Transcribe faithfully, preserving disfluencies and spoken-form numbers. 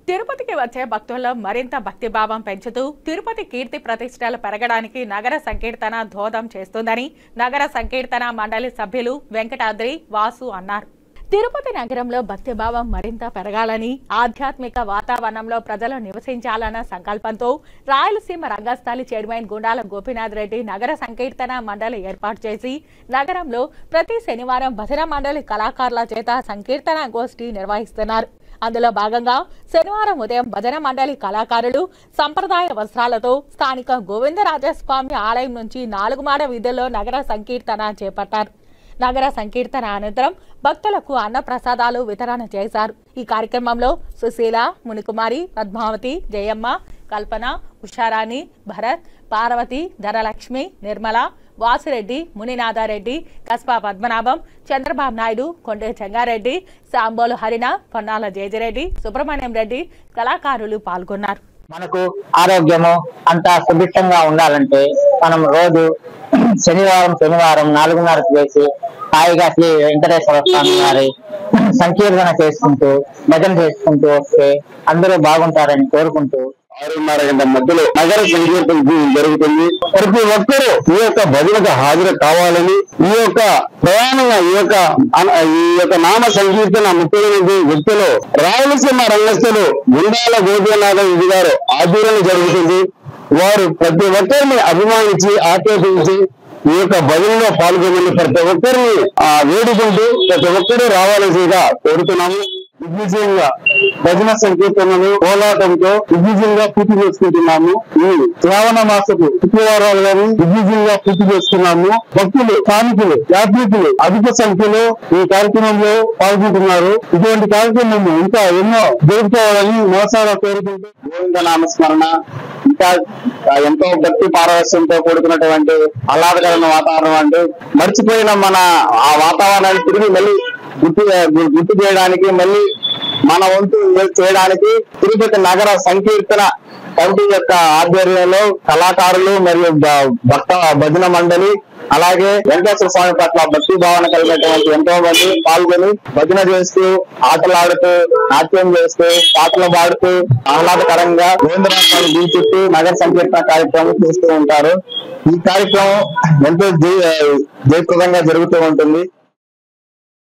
తిరుపతికి వచ్చే భక్తుల్లో మరింత భక్తిభావం పెంచుతూ తిరుపతి కీర్తి ప్రతిష్టలు పెరగడానికి నగర సంకీర్తన దోహదం చేస్తుందని నగర సంకీర్తన మండలి సభ్యులు వెంకటాద్రి వాసు అన్నారు. తిరుపతి నగరంలో భక్తిభావం మరింత పెరగాలని, ఆధ్యాత్మిక వాతావరణంలో ప్రజలు నివసించాలన్న సంకల్పంతో రాయలసీమ రంగస్థలి చైర్మన్ గుండాల గోపీనాథ్ రెడ్డి నగర సంకీర్తన మండలి ఏర్పాటు చేసి నగరంలో ప్రతి శనివారం భజన మండలి కళాకారుల చేత సంకీర్తన గోష్ఠి నిర్వహిస్తున్నారు. అందులో భాగంగా శనివారం ఉదయం భజన మండలి కళాకారులు సంప్రదాయ వస్త్రాలతో స్థానిక గోవిందరాజస్వామి ఆలయం నుంచి నాలుగు మాడ వీధుల్లో నగర సంకీర్తన చేపట్టారు. నగర సంకీర్తన అనంతరం భక్తులకు అన్న ప్రసాదాలు వితరణ చేశారు. ఈ కార్యక్రమంలో సుశీల, మునికుమారి, పద్మావతి, జయమ్మ, కల్పన, ఉషారాణి, భరత్, పార్వతి, ధనలక్ష్మి, నిర్మల, వాసిరెడ్డి, మునినాథారెడ్డి, కస్బా పద్మనాభం, చంద్రబాబు నాయుడు, కొండే చెంగారెడ్డి, సాంబోలు హరిణ, పొన్నాల జయజిరెడ్డి, సుబ్రహ్మణ్యం రెడ్డి కళాకారులు పాల్గొన్నారు. మనకు ఆరోగ్యము అంతా సుభిక్షంగా ఉండాలంటే మనం రోజు శనివారం శనివారం నాలుగున్నరకు వేసి హాయిగా శ్రీ వెంకటేశ్వర స్వామి వారి సంకీర్తన చేసుకుంటూ భజన చేసుకుంటూ వస్తే అందరూ బాగుంటారని కోరుకుంటూ ఆరున్నర గంటల మధ్యలో నగర సంకీర్తన జరుగుతుంది. ప్రతి ఒక్కరూ ఈ యొక్క భజనకు హాజరు కావాలని, ఈ యొక్క ప్రయాణంగా ఈ యొక్క ఈ యొక్క నామ సంకీర్తన ముఖ్యమైన వ్యక్తులు రాయలసీమ రంగస్థులు గుండాల గోపీనాథ రెడ్డి గారు ఆధ్వర్యంలో జరుగుతుంది. వారు ప్రతి ఒక్కరిని అభిమానించి ఆప్యాయించి ఈ యొక్క భజనలో పాల్గొని ప్రతి ఒక్కరిని ఆ వేడుకుంటూ ప్రతి ఒక్కరూ రావాల్సిందిగా కోరుతున్నాము. దిగ్విజయంగా భజన సంకీర్తనలు కోలాటంతో దిగ్విజయంగా పూర్తి చేసుకుంటున్నాము. ఈ శ్రావణ మాసపు శుక్రవారాలు గాని దిగ్విజయంగా పూర్తి చేసుకున్నాము. భక్తులు, స్థానికులు, యాత్రికులు అధిక సంఖ్యలో ఈ కార్యక్రమంలో పాల్గొంటున్నారు. ఇటువంటి కార్యక్రమం ఇంకా ఎన్నో జరుపుకోవాలని మోసాగా కోరుకుంటూ గోవింద నామస్మరణ ఇంకా ఎంతో భక్తి పారవశ్యంతో కూడుకున్నటువంటి ఆహ్లాదకరమైన వాతావరణం అంటూ మర్చిపోయిన మన ఆ వాతావరణాన్ని తిరిగి మళ్ళీ గుర్తు గుర్తు చేయడానికి, మళ్ళీ మన వంతు చేయడానికి తిరుపతి నగర సంకీర్తన కమిటీ యొక్క ఆధ్వర్యంలో కళాకారులు మరియు భక్త భజన మండలి అలాగే వెంకటేశ్వర స్వామి పట్ల భక్తి భావన కలిగినటువంటి ఎంతో మంది పాల్గొని భజన చేస్తూ, ఆటలాడుతూ, నాట్యం చేస్తూ, పాటలు పాడుతూ ఆహ్లాదకరంగా గోవిందరాజస్వామి గుడి చుట్టూ నగర సంకీర్తన కార్యక్రమం చేస్తూ ఉంటారు. ఈ కార్యక్రమం ఎంతో జయప్రదంగా జరుగుతూ ఉంటుంది.